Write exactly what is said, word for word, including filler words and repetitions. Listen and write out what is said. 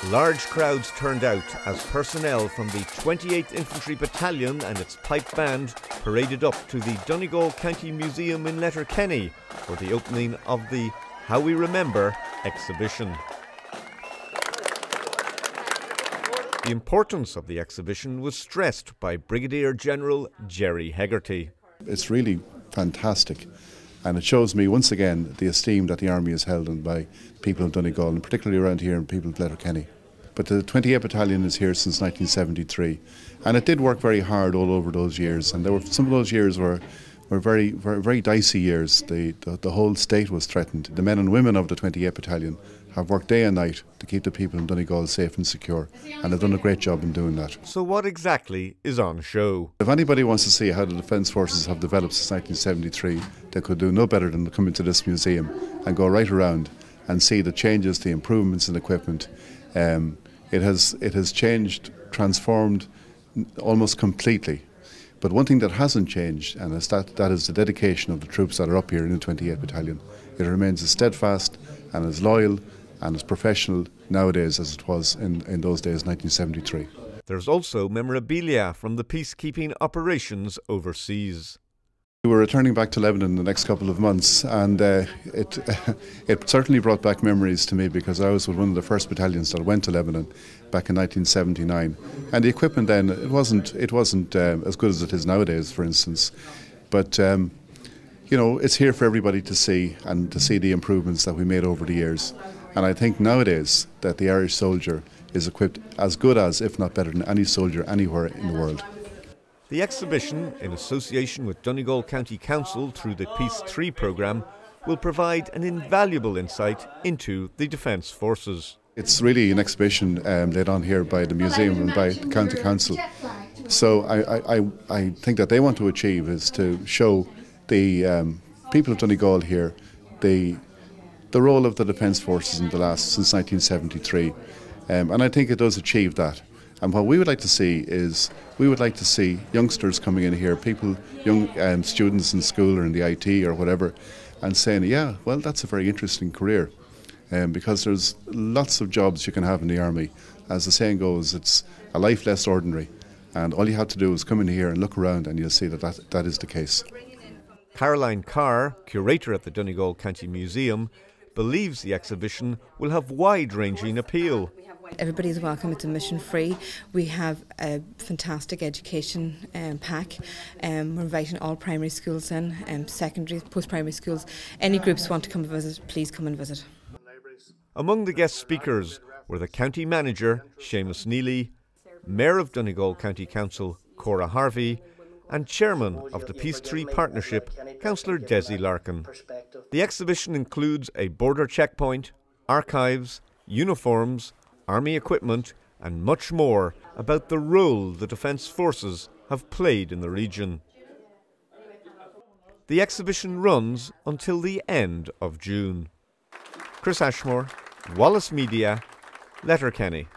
Large crowds turned out as personnel from the twenty-eighth Infantry Battalion and its pipe band paraded up to the Donegal County Museum in Letterkenny for the opening of the How We Remember exhibition. The importance of the exhibition was stressed by Brigadier General Jerry Hegarty. It's really fantastic, and it shows me once again the esteem that the Army is held in by people of Donegal, and particularly around here in people of Letterkenny. But the twenty-eighth Battalion is here since nineteen seventy-three, and it did work very hard all over those years, and there were some of those years were were very very, very dicey years. The, the the whole state was threatened. The men and women of the twenty-eighth Battalion have worked day and night to keep the people in Donegal safe and secure, and have done a great job in doing that. So what exactly is on show? If anybody wants to see how the Defence Forces have developed since nineteen seventy-three, they could do no better than to come into this museum and go right around and see the changes, the improvements in equipment. Um, it has it has changed, transformed almost completely. But one thing that hasn't changed, and is that, that is the dedication of the troops that are up here in the twenty-eighth Battalion. It remains as steadfast and as loyal and as professional nowadays as it was in, in those days, nineteen seventy-three. There's also memorabilia from the peacekeeping operations overseas. We were returning back to Lebanon in the next couple of months, and uh, it it certainly brought back memories to me, because I was with one of the first battalions that went to Lebanon back in nineteen seventy-nine, and the equipment then it wasn't it wasn't uh, as good as it is nowadays, for instance, but um, you know, it's here for everybody to see, and to see the improvements that we made over the years. And I think nowadays that the Irish soldier is equipped as good as, if not better than, any soldier anywhere in the world. The exhibition, in association with Donegal County Council through the Peace three programme, will provide an invaluable insight into the Defence Forces. It's really an exhibition um, laid on here by the museum and by the County Council. So I, I, I think that they want to achieve is to show the um, people of Donegal here the the role of the Defence Forces in the last since nineteen seventy-three, um, and I think it does achieve that. And what we would like to see is we would like to see youngsters coming in here, people, young um, students in school or in the I T or whatever, and saying, yeah, well, that's a very interesting career, um, because there's lots of jobs you can have in the Army. As the saying goes, it's a life less ordinary, and all you have to do is come in here and look around, and you'll see that that, that is the case. Caroline Carr, curator at the Donegal County Museum, believes the exhibition will have wide-ranging appeal. Everybody is welcome. It's admission free. We have a fantastic education um, pack. Um, we're inviting all primary schools in, um, secondary, post-primary schools. Any groups want to come and visit, please come and visit. Among the guest speakers were the County Manager, Seamus Neely, Mayor of Donegal County Council, Cora Harvey, and Chairman of the Peace three Partnership, Councillor Desi Larkin. The exhibition includes a border checkpoint, archives, uniforms, Army equipment and much more about the role the Defence Forces have played in the region. The exhibition runs until the end of June. Chris Ashmore, Wallace Media, Letterkenny.